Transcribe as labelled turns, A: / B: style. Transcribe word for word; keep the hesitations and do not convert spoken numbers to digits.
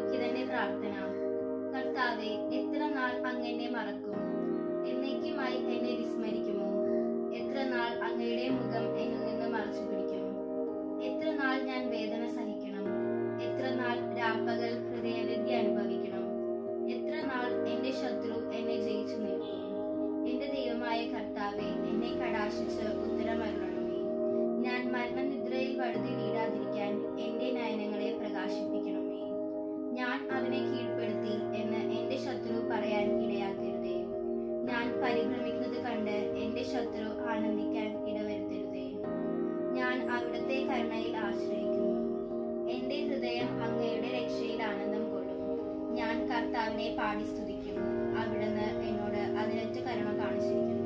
A: പുരോഹിതന്റെ പ്രാർത്ഥന. കർത്താവേ, എത്ര നാൾ അങ്ങെന്നെ മറക്കും? എന്നേക്കുമായി എന്നെ വിസ്മരിക്കുമോ? എത്ര നാൾ അങ്ങയുടെ മുഖം എന്നിൽ നിന്ന് മറച്ചു പിടിക്കും? എത്ര നാൾ ഞാൻ വേദന സഹിക്കണം? എത്ര നാൾ രാപ്പകൽ ഹൃദയവ്യഥ അനുഭവിക്കണം? എത്ര നാൾ എന്റെ ശത്രു എന്നെ ജയിച്ചു നിൽക്കും? എന്റെ ദൈവമായ കർത്താവെ, എന്നെ കടാക്ഷിച്ച് ഉത്തരമരുളണമേ. ഞാൻ മരണനിദ്രയിൽ വഴുതി വീഴാതിരിക്കാൻ എന്റെ നയനങ്ങളെ പ്രകാശിപ്പിക്കണമേ. ഞാൻ അവനെ കീഴ്പ്പെടുത്തി എന്ന് എന്റെ ശത്രു പറയാൻ ഇടയാക്കരുതേ. ഞാൻ പരിഭ്രമിക്കുന്നത് കണ്ട് എന്റെ ശത്രു ആനന്ദിക്കാൻ ഇടവരുത്തരുതേ. ഞാൻ അവിടുത്തെ കരുണയിൽ ആശ്രയിക്കുന്നു. എന്റെ ഹൃദയം അങ്ങയുടെ രക്ഷയിൽ ആനന്ദം കൊള്ളും. ഞാൻ കർത്താവിനെ പാടി സ്തുതിക്കും. അവിടുന്ന് എന്നോട് അതിരറ്റ കരുണ കാണിച്ചിരിക്കുന്നു.